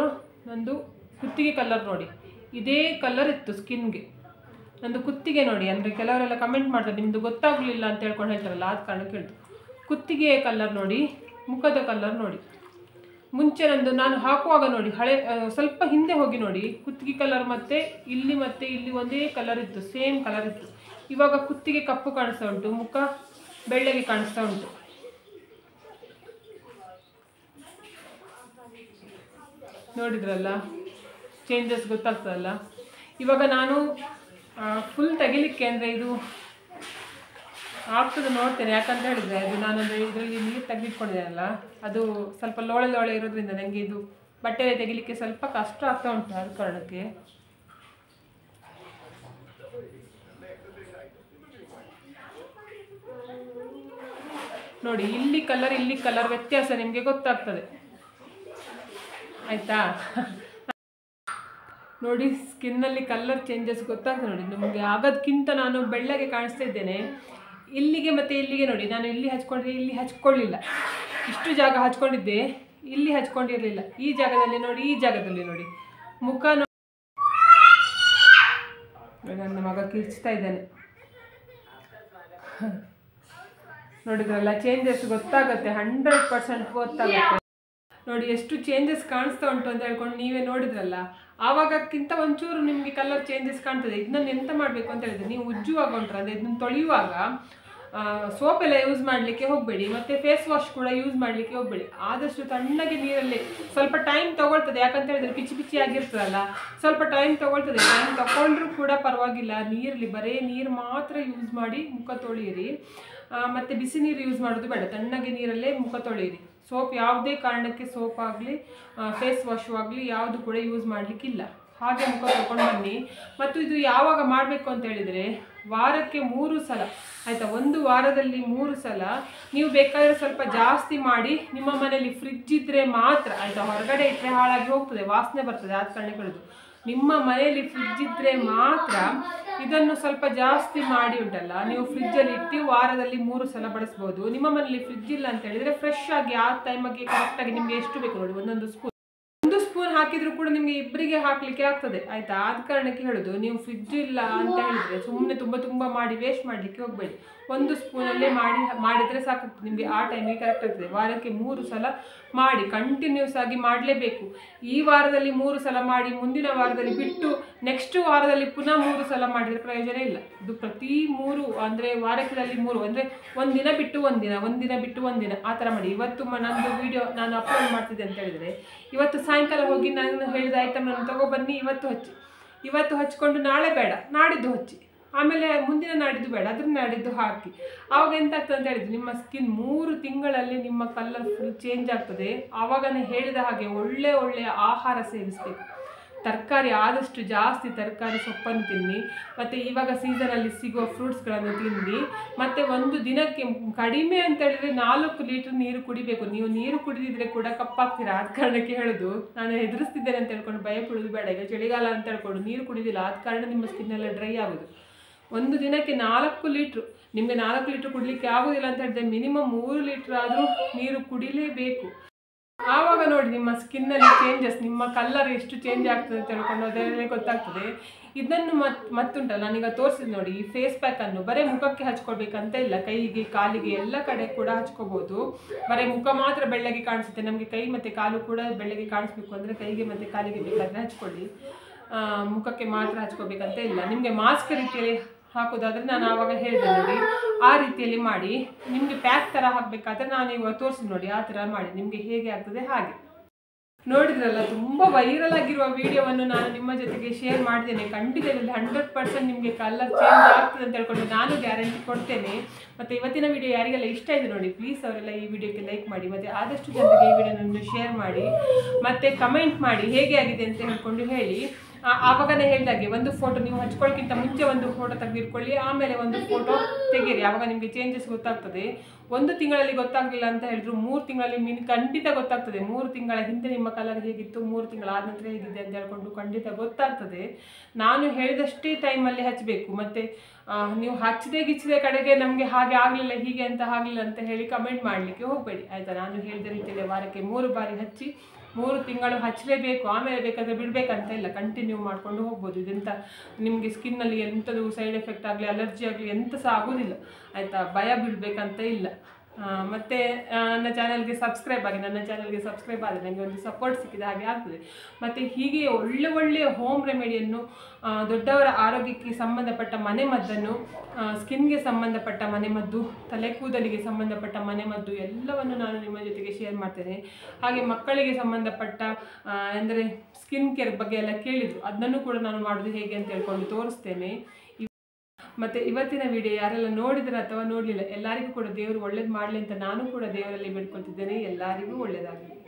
ಕಲರ್ ನೋಡಿ, ಇದೇ ಕಲರ್ ಇತ್ತು ಸ್ಕಿನ್ಗೆ ನಂದು ಕುತ್ತಿಗೆ ನೋಡಿ. ಅಂದರೆ ಕೆಲವರೆಲ್ಲ ಕಮೆಂಟ್ ಮಾಡ್ತಾರೆ ನಿಮ್ಮದು ಗೊತ್ತಾಗಲಿಲ್ಲ ಅಂತ ಹೇಳ್ಕೊಂಡು ಹೇಳ್ತಾರಲ್ಲ, ಆದ ಕಾರಣಕ್ಕೆ ಹೇಳ್ತು. ಕುತ್ತಿಗೆ ಕಲರ್ ನೋಡಿ, ಮುಖದ ಕಲರ್ ನೋಡಿ. ಮುಂಚೆ ನಾನು ಹಾಕುವಾಗ ನೋಡಿ, ಸ್ವಲ್ಪ ಹಿಂದೆ ಹೋಗಿ ನೋಡಿ, ಕುತ್ತಿಗೆ ಕಲರ್ ಮತ್ತು ಇಲ್ಲಿ ಒಂದೇ ಕಲರ್ ಇತ್ತು, ಸೇಮ್ ಕಲರ್ ಇತ್ತು. ಇವಾಗ ಕುತ್ತಿಗೆ ಕಪ್ಪು ಕಾಣಿಸ್ತಾ ಉಂಟು, ಮುಖ ಬೆಳ್ಳಗೆ ಕಾಣಿಸ್ತಾ ಉಂಟು. ನೋಡಿದ್ರಲ್ಲ, ಚೇಂಜಸ್ ಗೊತ್ತಾಗ್ತದಲ್ಲ. ಇವಾಗ ನಾನು ಫುಲ್ ತೆಗಿಲಿಕ್ಕೆ, ಅಂದರೆ ಇದು ಆಗ್ತದೆ ನೋಡ್ತೇನೆ. ಯಾಕಂತ ಹೇಳಿದರೆ ಅದು ನಾನಂದರೆ ಇದರಲ್ಲಿ ನೀರು ತೆಗೆದಿಟ್ಕೊಂಡಿದ್ದೇನಲ್ಲ, ಅದು ಸ್ವಲ್ಪ ಲೋಳೆ ಇರೋದ್ರಿಂದ ನನಗೆ ಇದು ಬಟ್ಟೆ ತೆಗಿಲಿಕ್ಕೆ ಸ್ವಲ್ಪ ಕಷ್ಟ ಆಗ್ತಾ ಉಂಟು. ಆದ ಕಾರಣಕ್ಕೆ ನೋಡಿ, ಇಲ್ಲಿ ಕಲರ್ ವ್ಯತ್ಯಾಸ ನಿಮಗೆ ಗೊತ್ತಾಗ್ತದೆ ಆಯಿತಾ. ನೋಡಿ, ಸ್ಕಿನ್ನಲ್ಲಿ ಕಲರ್ ಚೇಂಜಸ್ ಗೊತ್ತಾಗ್ತದೆ ನೋಡಿ ನಿಮಗೆ. ಆಗೋದಕ್ಕಿಂತ ನಾನು ಬೆಳ್ಳಗೆ ಕಾಣಿಸ್ತಾ ಇದ್ದೇನೆ. ಇಲ್ಲಿಗೆ ಮತ್ತು ಇಲ್ಲಿಗೆ ನೋಡಿ, ನಾನು ಇಲ್ಲಿ ಹಚ್ಕೊಂಡಿದ್ದೆ, ಇಲ್ಲಿ ಹಚ್ಕೊಳ್ಳಿಲ್ಲ. ಇಷ್ಟು ಜಾಗ ಹಚ್ಕೊಂಡಿದ್ದೆ, ಇಲ್ಲಿ ಹಚ್ಕೊಂಡಿರಲಿಲ್ಲ. ಈ ಜಾಗದಲ್ಲಿ ನೋಡಿ ಮುಖ ನನ್ನ ಮಗ ಕಿರ್ಚ್ತಾ ಇದ್ದಾನೆ. ನೋಡಿದ್ರಲ್ಲ, ಚೇಂಜಸ್ ಗೊತ್ತಾಗುತ್ತೆ, 100% ಗೊತ್ತಾಗುತ್ತೆ. ನೋಡಿ ಎಷ್ಟು ಚೇಂಜಸ್ ಕಾಣಿಸ್ತಾ ಉಂಟು ಅಂತ ಹೇಳ್ಕೊಂಡು ನೀವೇ ನೋಡಿದ್ರಲ್ಲ. ಆವಾಗಕ್ಕಿಂತ ಒಂಚೂರು ನಿಮಗೆ ಕಲರ್ ಚೇಂಜಸ್ ಕಾಣ್ತದೆ. ಇದನ್ನು ಎಂತ ಮಾಡಬೇಕು ಅಂತ ಹೇಳಿದ್ರೆ, ನೀವು ಉಜ್ಜುವಾಗ ಉಂಟ್ರೆ, ಅಂದರೆ ಇದನ್ನು ತೊಳೆಯುವಾಗ ಸೋಪ್ ಎಲ್ಲ ಯೂಸ್ ಮಾಡಲಿಕ್ಕೆ ಹೋಗಬೇಡಿ, ಮತ್ತು ಫೇಸ್ ವಾಶ್ ಕೂಡ ಯೂಸ್ ಮಾಡಲಿಕ್ಕೆ ಹೋಗಬೇಡಿ. ಆದಷ್ಟು ತಣ್ಣಗೆ ನೀರಲ್ಲಿ ಸ್ವಲ್ಪ ಟೈಮ್ ತೊಗೊಳ್ತದೆ. ಯಾಕಂತ ಹೇಳಿದ್ರೆ ಪಿಚ್ಚಿ ಆಗಿರ್ತದಲ್ಲ, ಸ್ವಲ್ಪ ಟೈಮ್ ತೊಗೊಳ್ತದೆ. ಟೈಮ್ ತಗೊಂಡ್ರೂ ಕೂಡ ಪರವಾಗಿಲ್ಲ, ನೀರಲ್ಲಿ ಬರೀ ನೀರು ಮಾತ್ರ ಯೂಸ್ ಮಾಡಿ ಮುಖ ತೊಳೆಯಿರಿ. ಮತ್ತು ಬಿಸಿ ನೀರು ಯೂಸ್ ಮಾಡೋದು ಬೇಡ, ತಣ್ಣಗೆ ನೀರಲ್ಲೇ ಮುಖ ತೊಳೆಯಿರಿ. ಸೋಪ್ ಯಾವುದೇ ಕಾರಣಕ್ಕೆ ಸೋಪ್ ಆಗಲಿ ಫೇಸ್ ವಾಶು ಆಗಲಿ ಯಾವುದು ಕೂಡ ಯೂಸ್ ಮಾಡಲಿಕ್ಕಿಲ್ಲ. ಹಾಗೆ ಮುಖ ತೊಳ್ಕೊಂಡು ಬನ್ನಿ. ಮತ್ತು ಇದು ಯಾವಾಗ ಮಾಡಬೇಕು ಅಂತ ಹೇಳಿದರೆ ವಾರಕ್ಕೆ 3 ಸಲ ಆಯಿತಾ. ಒಂದು ವಾರದಲ್ಲಿ 3 ಸಲ. ನೀವು ಬೇಕಾದರೆ ಸ್ವಲ್ಪ ಜಾಸ್ತಿ ಮಾಡಿ, ನಿಮ್ಮ ಮನೆಯಲ್ಲಿ ಫ್ರಿಡ್ಜ್ ಇದ್ದರೆ ಮಾತ್ರ ಆಯಿತಾ. ಹೊರಗಡೆ ಇಟ್ಟರೆ ಹಾಳಾಗಿ ಹೋಗ್ತದೆ, ವಾಸನೆ ಬರ್ತದೆ, ಆದ ಕಾರಣ ಹೇಳೋದು. ನಿಮ್ಮ ಮನೆಯಲ್ಲಿ ಫ್ರಿಡ್ಜ್ ಇದ್ದರೆ ಮಾತ್ರ ಇದನ್ನು ಸ್ವಲ್ಪ ಜಾಸ್ತಿ ಮಾಡಿ ಉಂಟಲ್ಲ, ನೀವು ಫ್ರಿಜ್ಜಲ್ಲಿ ಇಟ್ಟು ವಾರದಲ್ಲಿ 3 ಸಲ ಬಳಸ್ಬೋದು. ನಿಮ್ಮ ಮನೆಯಲ್ಲಿ ಫ್ರಿಡ್ಜ್ ಇಲ್ಲ ಅಂತ ಹೇಳಿದರೆ ಫ್ರೆಶ್ ಆಗಿ ಆ ಟೈಮಿಗೆ ಕರೆಕ್ಟಾಗಿ ನಿಮಗೆ ಎಷ್ಟು ಬೇಕು ನೋಡಿ, ಒಂದೊಂದು ಸ್ಪೂನ್ ಹಾಕಿದ್ರು ಕೂಡ ನಿಮಗೆ ಇಬ್ಬರಿಗೆ ಹಾಕ್ಲಿಕ್ಕೆ ಆಗ್ತದೆ ಆಯ್ತಾ. ಆದ ಕಾರಣಕ್ಕೆ ಹೇಳೋದು, ನೀವು ಫ್ರಿಡ್ಜ್ ಇಲ್ಲ ಅಂತ ಹೇಳಿದ್ರೆ ಸುಮ್ಮನೆ ತುಂಬ ಮಾಡಿ ವೇಸ್ಟ್ ಮಾಡಲಿಕ್ಕೆ ಹೋಗಬೇಡಿ. 1 ಸ್ಪೂನಲ್ಲೇ ಮಾಡಿದರೆ ಸಾಕಾಗ್ತದೆ ನಿಮಗೆ, ಆ ಟೈಮಿಗೆ ಕರೆಕ್ಟ್ ಆಗ್ತದೆ. ವಾರಕ್ಕೆ 3 ಸಲ ಮಾಡಿ, ಕಂಟಿನ್ಯೂಸ್ ಆಗಿ ಮಾಡಲೇಬೇಕು. ಈ ವಾರದಲ್ಲಿ 3 ಸಲ ಮಾಡಿ, ಮುಂದಿನ ವಾರದಲ್ಲಿ ಬಿಟ್ಟು ನೆಕ್ಸ್ಟ್ ವಾರದಲ್ಲಿ ಪುನಃ 3 ಸಲ ಮಾಡಿದರೆ ಪ್ರಯೋಜನ ಇಲ್ಲ. ಇದು ಪ್ರತಿ 3 ಅಂದರೆ ವಾರದಲ್ಲಿ 3 ಅಂದರೆ ಒಂದಿನ ಬಿಟ್ಟು ಒಂದಿನ ಬಿಟ್ಟು ಒಂದಿನ ಆ ಥರ ಮಾಡಿ. ಇವತ್ತು ನಂದು ವಿಡಿಯೋ ನಾನು ಅಪ್ಲೋಡ್ ಮಾಡ್ತಿದ್ದೆ ಅಂತ ಹೇಳಿದರೆ, ಇವತ್ತು ಸಾಯಂಕಾಲ ಹೋಗಿ ನಾನು ಹೇಳಿದ ಐಟಮ್ನ ತಗೊಬನ್ನಿ, ಇವತ್ತು ಹಚ್ಕೊಂಡು ನಾಳೆ ಬೇಡ ನಾಡಿದ್ದು ಹಚ್ಚಿ, ಆಮೇಲೆ ಮುಂದಿನ ನಾಡಿದ್ದು ಬೇಡ ಅದ್ರ ನಾಡಿದ್ದು ಹಾಕಿ. ಆವಾಗ ಎಂತ ಆಗ್ತದೆ ಅಂತ ಹೇಳಿದ್ರೆ, ನಿಮ್ಮ ಸ್ಕಿನ್ 3 ತಿಂಗಳಲ್ಲಿ ನಿಮ್ಮ ಕಲರ್ ಫುಲ್ ಚೇಂಜ್ ಆಗ್ತದೆ. ಆವಾಗನೇ ಹೇಳಿದ ಹಾಗೆ ಒಳ್ಳೆಯ ಆಹಾರ ಸೇವಿಸಬೇಕು. ತರಕಾರಿ ಆದಷ್ಟು ಜಾಸ್ತಿ ತರಕಾರಿ ಸೊಪ್ಪನ್ನು ತಿನ್ನಿ, ಮತ್ತು ಇವಾಗ ಸೀಸನಲ್ಲಿ ಸಿಗುವ ಫ್ರೂಟ್ಸ್ಗಳನ್ನು ತಿನ್ನಿ. ಮತ್ತು ಒಂದು ದಿನಕ್ಕೆ ಕಡಿಮೆ ಅಂತ ಹೇಳಿದರೆ 4 ಲೀಟರ್ ನೀರು ಕುಡಿಬೇಕು. ನೀವು ನೀರು ಕುಡಿದಿದ್ರೆ ಕೂಡ ಕಪ್ಪಾಗ್ತೀರಾ. ಆದ ಕಾರಣಕ್ಕೆ ಹೇಳೋದು, ನಾನು ಹೆದರಿಸ್ತಿದ್ದೇನೆ ಅಂತ ಹೇಳ್ಕೊಂಡು ಭಯ ಪಡೋದು ಬೇಡ. ಈಗ ಚಳಿಗಾಲ ಅಂತ ಹೇಳ್ಕೊಂಡು ನೀರು ಕುಡಿದಿಲ್ಲ, ಆದ ಕಾರಣ ನಿಮ್ಮ ಸ್ಕಿನ್ನೆಲ್ಲ ಡ್ರೈ ಆಗೋದು. ಒಂದು ದಿನಕ್ಕೆ 4 ಲೀಟ್ರು, ನಿಮಗೆ 4 ಲೀಟ್ರ್ ಕುಡಲಿಕ್ಕೆ ಆಗೋದಿಲ್ಲ ಅಂತ ಹೇಳಿದ್ರೆ ಮಿನಿಮಮ್ 3 ಲೀಟ್ರ್ ಆದರೂ ನೀರು ಕುಡಿಲೇಬೇಕು. ಆವಾಗ ನೋಡಿ ನಿಮ್ಮ ಸ್ಕಿನ್ನಲ್ಲಿ ಚೇಂಜಸ್, ನಿಮ್ಮ ಕಲರ್ ಎಷ್ಟು ಚೇಂಜ್ ಆಗ್ತದೆ ಅಂತ ಹೇಳ್ಕೊಂಡು ಅದರಲ್ಲೇ ಗೊತ್ತಾಗ್ತದೆ. ಇದನ್ನು ಮತ್ತುಂಟಲ್ಲ, ನಾನೀಗ ತೋರಿಸಿದ್ ನೋಡಿ, ಈ ಫೇಸ್ ಪ್ಯಾಕನ್ನು ಬರೀ ಮುಖಕ್ಕೆ ಹಚ್ಕೊಳ್ಬೇಕಂತ ಇಲ್ಲ, ಕೈಗೆ ಕಾಲಿಗೆ ಎಲ್ಲ ಕಡೆ ಕೂಡ ಹಚ್ಕೋಬೋದು. ಬರೀ ಮುಖ ಮಾತ್ರ ಬೆಳ್ಳಗೆ ಕಾಣಿಸುತ್ತೆ, ನಮಗೆ ಕೈ ಮತ್ತು ಕಾಲು ಕೂಡ ಬೆಳ್ಳಗೆ ಕಾಣಿಸ್ಬೇಕು ಅಂದರೆ ಕೈಗೆ ಮತ್ತು ಕಾಲಿಗೆ ಬೇಕಾದರೆ ಹಚ್ಕೊಳ್ಳಿ, ಮುಖಕ್ಕೆ ಮಾತ್ರ ಹಚ್ಕೋಬೇಕಂತ ಇಲ್ಲ. ನಿಮಗೆ ಮಾಸ್ಕ್ ರೀತಿಯಲ್ಲಿ ಹಾಕೋದಾದರೆ ನಾನು ಆವಾಗ ಹೇಳಿದೆ ನೋಡಿ, ಆ ರೀತಿಯಲ್ಲಿ ಮಾಡಿ. ನಿಮಗೆ ಪ್ಯಾಕ್ ಥರ ಹಾಕಬೇಕಾದ್ರೆ ನಾನು ಇವಾಗ ತೋರಿಸಿದ್ ನೋಡಿ, ಆ ಥರ ಮಾಡಿ, ನಿಮಗೆ ಹೇಗೆ ಆಗ್ತದೆ ಹಾಗೆ. ನೋಡಿದ್ರಲ್ಲ, ತುಂಬ ವೈರಲ್ ಆಗಿರುವ ವಿಡಿಯೋವನ್ನು ನಾನು ನಿಮ್ಮ ಜೊತೆಗೆ ಶೇರ್ ಮಾಡಿದ್ದೇನೆ. ಖಂಡಿತ ಇದರಲ್ಲಿ 100% ನಿಮಗೆ ಕಲರ್ ಚೇಂಜ್ ಆಗ್ತದೆ ಅಂತ ಹೇಳ್ಕೊಂಡು ನಾನು ಗ್ಯಾರಂಟಿ ಕೊಡ್ತೇನೆ. ಮತ್ತು ಇವತ್ತಿನ ವಿಡಿಯೋ ಯಾರಿಗೆಲ್ಲ ಇಷ್ಟ ಆಯಿತು ನೋಡಿ, ಪ್ಲೀಸ್ ಅವರೆಲ್ಲ ಈ ವಿಡಿಯೋಕ್ಕೆ ಲೈಕ್ ಮಾಡಿ, ಮತ್ತು ಆದಷ್ಟು ಜನರಿಗೆ ಈ ವಿಡಿಯೋನನ್ನು ಶೇರ್ ಮಾಡಿ, ಮತ್ತು ಕಮೆಂಟ್ ಮಾಡಿ ಹೇಗೆ ಆಗಿದೆ ಅಂತ ಹೇಳ್ಕೊಂಡು ಹೇಳಿ. ಆವಾಗನೇ ಹೇಳಿದಾಗೆ ಒಂದು ಫೋಟೋ ನೀವು ಹಚ್ಕೊಳ್ಳೋಕ್ಕಿಂತ ಮುಂಚೆ ಒಂದು ಫೋಟೋ ತೆಗೆದಿಟ್ಕೊಳ್ಳಿ, ಆಮೇಲೆ ಒಂದು ಫೋಟೋ ತೆಗೀರಿ. ಆವಾಗ ನಿಮಗೆ ಚೇಂಜಸ್ ಗೊತ್ತಾಗ್ತದೆ. 1 ತಿಂಗಳಲ್ಲಿ ಗೊತ್ತಾಗಲಿಲ್ಲ ಅಂತ ಹೇಳಿದ್ರು 3 ತಿಂಗಳಲ್ಲಿ ಖಂಡಿತ ಗೊತ್ತಾಗ್ತದೆ. 3 ತಿಂಗಳ ಹಿಂದೆ ನಿಮ್ಮ ಕಲರ್ ಹೇಗಿತ್ತು, 3 ತಿಂಗಳ ಆದ ನಂತರ ಹೇಗಿದೆ ಅಂತ ಹೇಳ್ಕೊಂಡು ಖಂಡಿತ ಗೊತ್ತಾಗ್ತದೆ. ನಾನು ಹೇಳಿದಷ್ಟೇ ಟೈಮಲ್ಲಿ ಹಚ್ಚಬೇಕು. ಮತ್ತು ನೀವು ಹಚ್ಚದೆ ಕಡೆಗೆ ನಮಗೆ ಹಾಗೆ ಆಗಲಿಲ್ಲ ಹೀಗೆ ಅಂತ ಆಗಲಿಲ್ಲ ಅಂತ ಹೇಳಿ ಕಮೆಂಟ್ ಮಾಡಲಿಕ್ಕೆ ಹೋಗಬೇಡಿ ಆಯಿತಾ. ನಾನು ಹೇಳಿದ ರೀತಿಯಲ್ಲಿ ವಾರಕ್ಕೆ 3 ಬಾರಿ ಹಚ್ಚಿ 3 ತಿಂಗಳು ಹಚ್ಚಲೇಬೇಕು, ಆಮೇಲೆ ಬೇಕಾದರೆ ಬಿಡಬೇಕಂತ ಇಲ್ಲ, ಕಂಟಿನ್ಯೂ ಮಾಡಿಕೊಂಡು ಹೋಗ್ಬೋದು. ಇದೆಂತ ನಿಮಗೆ ಸ್ಕಿನ್ನಲ್ಲಿ ಎಂಥದ್ದು ಸೈಡ್ ಎಫೆಕ್ಟ್ ಆಗಲಿ, ಅಲರ್ಜಿ ಆಗಲಿ ಎಂಥ ಸಹ ಆಗೋದಿಲ್ಲ ಆಯಿತಾ. ಭಯ ಬೀಳಬೇಕಂತ ಇಲ್ಲ. ಮತ್ತು ನನ್ನ ಚಾನಲ್ಗೆ ಸಬ್ಸ್ಕ್ರೈಬ್ ಆಗಿ, ನನ್ನ ಚಾನಲ್ಗೆ ಸಬ್ಸ್ಕ್ರೈಬ್ ಆದರೆ ನನಗೆ ಒಂದು ಸಪೋರ್ಟ್ ಸಿಕ್ಕಿದ ಹಾಗೆ ಆಗ್ತದೆ. ಮತ್ತು ಹೀಗೆ ಒಳ್ಳೆಯ ಹೋಮ್ ರೆಮಿಡಿಯನ್ನು, ದೊಡ್ಡವರ ಆರೋಗ್ಯಕ್ಕೆ ಸಂಬಂಧಪಟ್ಟ ಮನೆಮದ್ದನ್ನು, ಸ್ಕಿನ್ಗೆ ಸಂಬಂಧಪಟ್ಟ ಮನೆಮದ್ದು, ತಲೆ ಕೂದಲಿಗೆ ಸಂಬಂಧಪಟ್ಟ ಮನೆಮದ್ದು ಎಲ್ಲವನ್ನು ನಾನು ನಿಮ್ಮ ಜೊತೆಗೆ ಶೇರ್ ಮಾಡ್ತೇನೆ. ಹಾಗೆ ಮಕ್ಕಳಿಗೆ ಸಂಬಂಧಪಟ್ಟ ಅಂದರೆ ಸ್ಕಿನ್ ಕೇರ್ ಬಗ್ಗೆ ಎಲ್ಲ ಕೇಳಿದರು, ಅದನ್ನು ಕೂಡ ನಾನು ಮಾಡೋದು ಹೇಗೆ ಅಂತ ಹೇಳ್ಕೊಂಡು ತೋರಿಸ್ತೇನೆ. ಮತ್ತು ಇವತ್ತಿನ ವಿಡಿಯೋ ಯಾರೆಲ್ಲ ನೋಡಿದ್ರೆ ಅಥವಾ ನೋಡಲಿಲ್ಲ, ಎಲ್ಲರಿಗೂ ಕೂಡ ದೇವರು ಒಳ್ಳೇದು ಮಾಡಲಿ ಅಂತ ನಾನು ಕೂಡ ದೇವರಲ್ಲಿ ಬೇಡ್ಕೊಳ್ತಿದ್ದೇನೆ. ಎಲ್ಲರಿಗೂ ಒಳ್ಳೆಯದಾಗಲಿ.